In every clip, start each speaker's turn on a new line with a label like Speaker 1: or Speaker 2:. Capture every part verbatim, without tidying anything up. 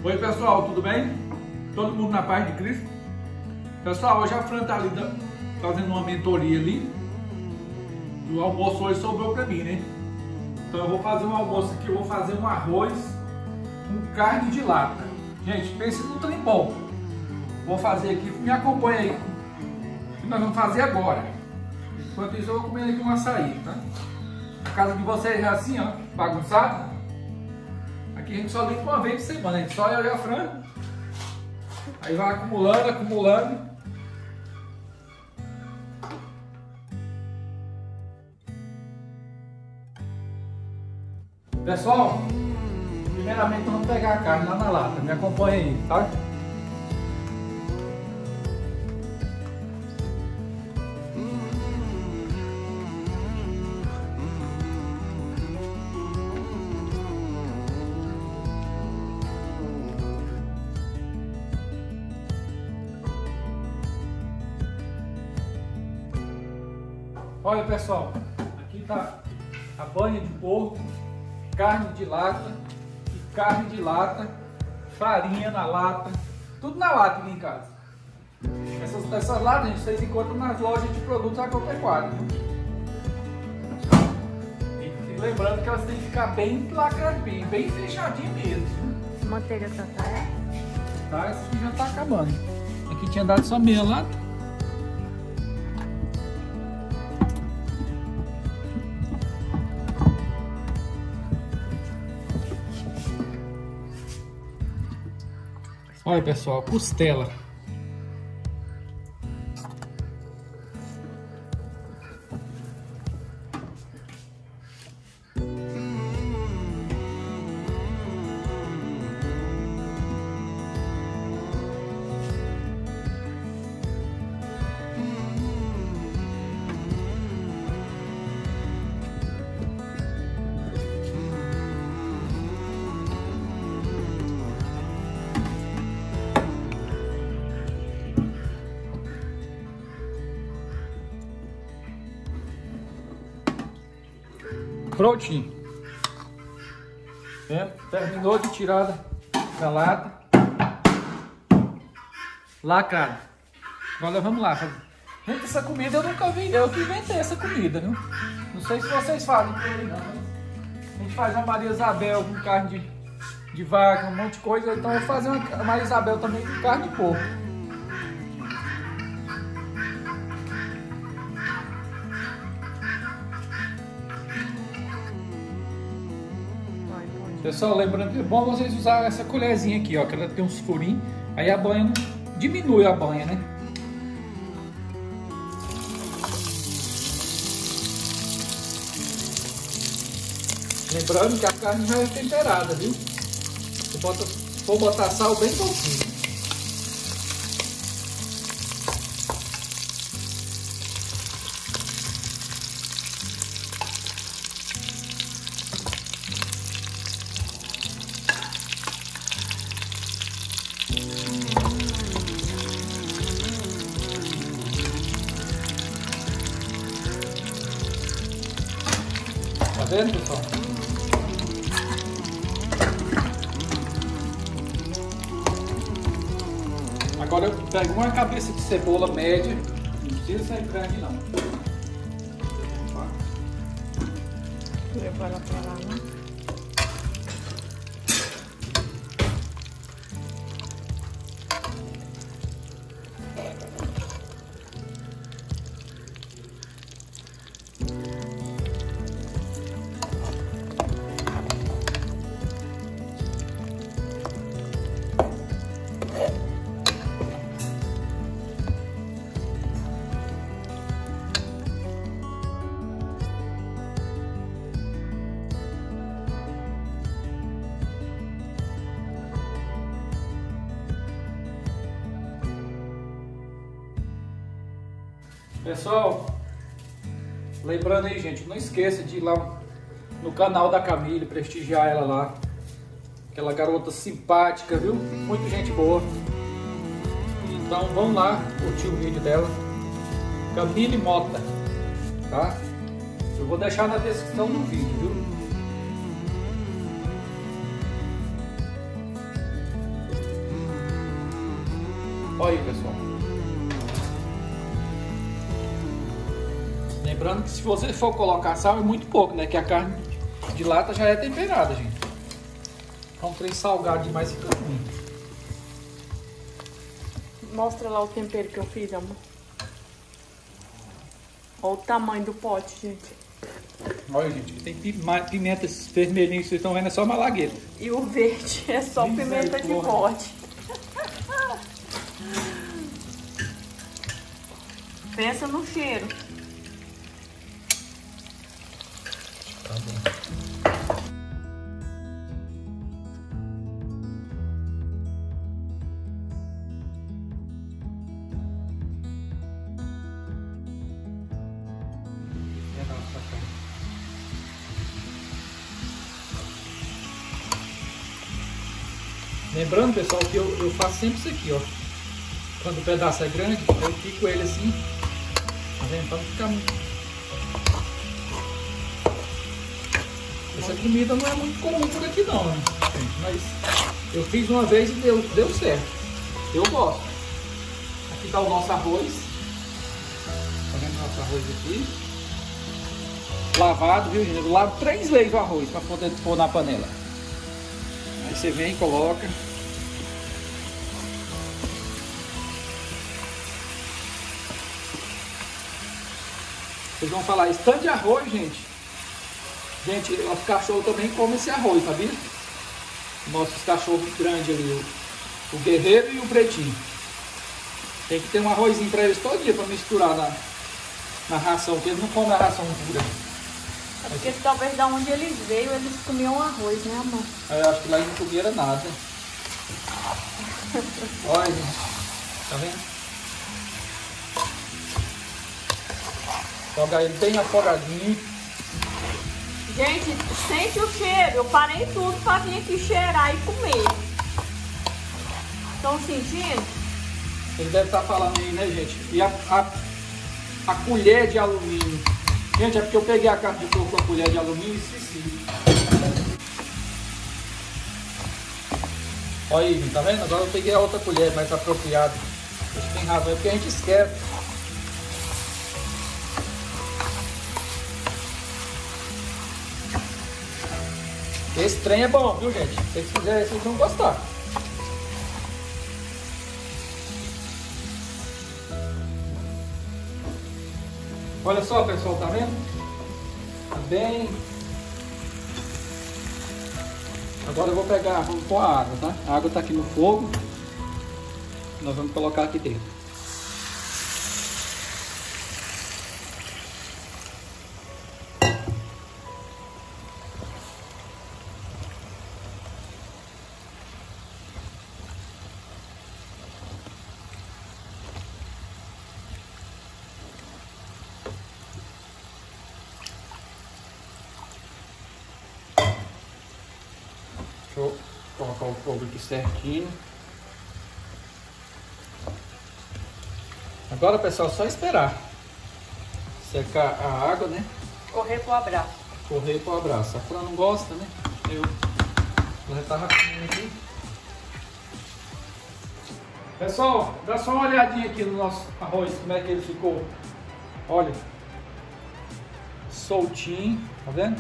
Speaker 1: Oi pessoal, tudo bem? Todo mundo na paz de Cristo? Pessoal, hoje a Fran tá ali fazendo uma mentoria ali. O almoço hoje sobrou pra mim, né? Então eu vou fazer um almoço aqui, eu vou fazer um arroz com carne de lata. Gente, pense no trem bom. Vou fazer aqui, me acompanha aí. O que nós vamos fazer agora. Enquanto isso eu vou comer aqui um açaí, tá? A casa de vocês é assim, ó, bagunçada. Aqui a gente só limpa uma vez por semana, a gente só eu e a Fran. Aí vai acumulando, acumulando. Pessoal, primeiramente vamos pegar a carne lá na lata, me acompanha aí, tá? Olha pessoal, aqui tá a banha de porco, carne de lata, e carne de lata, farinha na lata, tudo na lata aqui em casa. Essas, essas latas gente, vocês encontram nas lojas de produtos agropecuários. E, e lembrando que elas têm que ficar bem lacradinhas, bem fechadinhas mesmo.
Speaker 2: Manteiga tataé?
Speaker 1: Tá, esse aqui já tá acabando. Aqui tinha dado só meia lata. Olha pessoal, costela. Prontinho. É, terminou de tirar da lata. Lá, cara. Agora vamos lá. Gente, essa comida eu nunca vi. Eu que inventei essa comida, viu? Não sei se vocês fazem por aí, não. A gente faz uma Maria Isabel com carne de, de vaca, um monte de coisa. Então eu vou fazer uma Maria Isabel também com carne de porco. Pessoal, lembrando que é bom vocês usarem essa colherzinha aqui, ó, que ela tem uns furinhos, aí a banha não diminui a banha, né? Lembrando que a carne já é temperada, viu? Você bota, vou botar sal bem pouquinho. Tá vendo, pessoal? Agora eu pego uma cabeça de cebola média, não precisa ser grande não.
Speaker 2: Prepara pra lá, né?
Speaker 1: Pessoal, lembrando aí, gente, não esqueça de ir lá no canal da Camille, prestigiar ela lá. Aquela garota simpática, viu? Muito gente boa. Então vamos lá curtir o vídeo dela. Camille Mota, tá? Eu vou deixar na descrição do vídeo, viu? Olha aí, pessoal. Lembrando que se você for colocar sal é muito pouco, né? Que a carne de lata já é temperada, gente. Então, trem salgado demais fica ruim.
Speaker 2: Mostra lá o tempero que eu fiz, amor. Olha o tamanho do pote, gente.
Speaker 1: Olha, gente, tem pimenta vermelhinha que vocês estão vendo, é só malagueta.
Speaker 2: E o verde é só pimenta de pote. Pensa no cheiro.
Speaker 1: Tá bom. Lembrando, pessoal, que eu, eu faço sempre isso aqui, ó. Quando o pedaço é grande, eu pico ele assim. Tá vendo? Pra não ficar muito. Essa comida não é muito comum por aqui não, né, gente? Mas eu fiz uma vez e deu, deu certo. Eu gosto. Aqui tá o nosso arroz. Tá vendo o nosso arroz aqui? Lavado, viu, gente? Eu lavo três vezes o arroz para poder pôr na panela. Aí você vem e coloca. Vocês vão falar, esse tanto de arroz, gente. Gente, os cachorros também comem esse arroz, sabia? Nossos cachorros grandes ali, o, o guerreiro e o pretinho. Tem que ter um arrozinho para eles todo dia para misturar na, na ração, porque eles não comem a ração pura.
Speaker 2: É porque talvez da onde eles veio, eles comiam arroz, né, amor?
Speaker 1: Eu acho que lá eles não comiam nada. Olha, gente. Tá vendo? Joga ele bem afogadinho.
Speaker 2: Gente, sente o cheiro. Eu parei tudo pra vir aqui cheirar e comer. Estão sentindo?
Speaker 1: Ele deve estar falando aí, né, gente? E a, a, a colher de alumínio. Gente, é porque eu peguei a carne de porco com a colher de alumínio e esqueci. Olha aí, tá vendo? Agora eu peguei a outra colher mais apropriada. Vocês têm razão, é porque a gente esquece. Esse trem é bom, viu, gente? Se vocês fizerem, vocês vão gostar. Olha só, pessoal, tá vendo? Tá bem. Agora eu vou pegar, vamos pôr a água, tá? A água tá aqui no fogo. Nós vamos colocar aqui dentro. Deixa eu colocar o fogo aqui certinho. Agora, pessoal, é só esperar secar a água, né?
Speaker 2: Correr pro abraço.
Speaker 1: Correr pro abraço. A Fran não gosta, né? Eu já tava comendo aqui. Pessoal, dá só uma olhadinha aqui no nosso arroz, como é que ele ficou. Olha. Soltinho, tá vendo?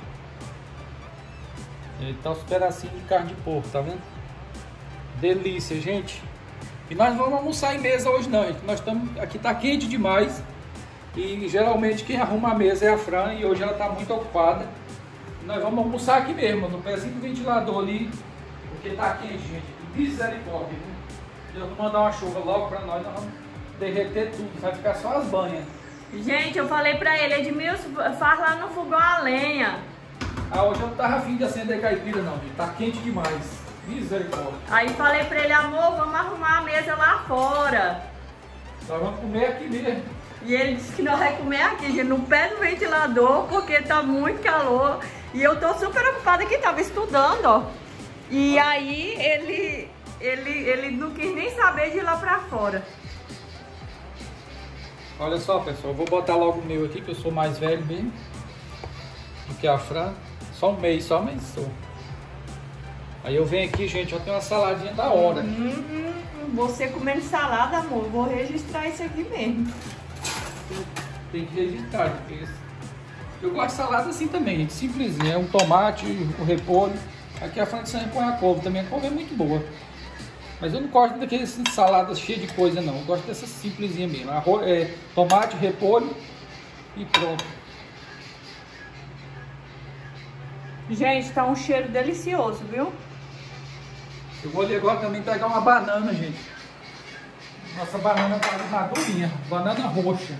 Speaker 1: Ele tá uns pedacinhos de carne de porco, tá vendo? Delícia, gente. E nós vamos almoçar em mesa hoje não, gente. Nós estamos... Aqui tá quente demais. E geralmente quem arruma a mesa é a Fran. E hoje ela tá muito ocupada. E nós vamos almoçar aqui mesmo, no pezinho do ventilador ali. Porque tá quente, gente. Misericórdia, viu? Deus vai mandar uma chuva logo pra nós. Nós vamos derreter tudo. Vai ficar só as banhas.
Speaker 2: Gente, eu falei pra ele, Edmilson, faz lá no fogão a lenha.
Speaker 1: Ah, hoje eu não tava afim de acender caipira não, gente. Tá quente demais. Misericórdia.
Speaker 2: Aí falei pra ele, amor, vamos arrumar a mesa lá fora.
Speaker 1: Nós vamos comer aqui mesmo.
Speaker 2: E ele disse que nós vamos comer aqui, gente, no pé do ventilador, porque tá muito calor. E eu tô super ocupada que tava estudando, ó. E aí ele, ele, ele não quis nem saber de ir lá pra fora.
Speaker 1: Olha só, pessoal, eu vou botar logo o meu aqui, que eu sou mais velho mesmo do que a Fran. Só um mês só, mas sou. Aí eu venho aqui, gente, já tem uma saladinha da hora.
Speaker 2: Uhum, você comendo salada, amor, vou registrar isso aqui mesmo.
Speaker 1: Tem que registrar, porque eu gosto de salada assim também, gente, simplesinha. É um tomate, o repolho. Aqui a Franciane põe a couve também, a couve é muito boa. Mas eu não gosto daqueles saladas cheias de coisa não, eu gosto dessa simplesinha mesmo. Arroz, é, tomate, repolho e pronto.
Speaker 2: Gente, tá um cheiro delicioso, viu?
Speaker 1: Eu vou ali agora também pegar uma banana, gente. Nossa banana tá madurinha, banana roxa.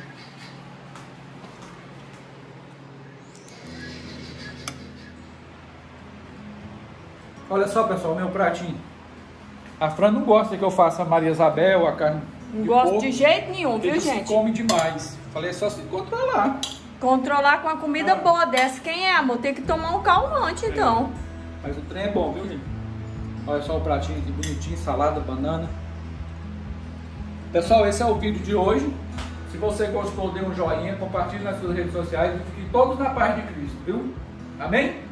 Speaker 1: Olha só, pessoal, meu pratinho. A Fran não gosta que eu faça a Maria Isabel, a carne
Speaker 2: Não
Speaker 1: de
Speaker 2: gosto
Speaker 1: porco,
Speaker 2: de jeito nenhum, viu,
Speaker 1: porque
Speaker 2: gente?
Speaker 1: se come demais. Falei, é só se controlar.
Speaker 2: Controlar com uma comida
Speaker 1: Ah.
Speaker 2: boa dessa, quem é, amor? Tem que tomar um calmante, então.
Speaker 1: Mas o trem é bom, viu, gente? Olha só o pratinho aqui, bonitinho, salada, banana. Pessoal, esse é o vídeo de hoje. Se você gostou, dê um joinha, compartilhe nas suas redes sociais e fiquem todos na paz de Cristo, viu? Amém?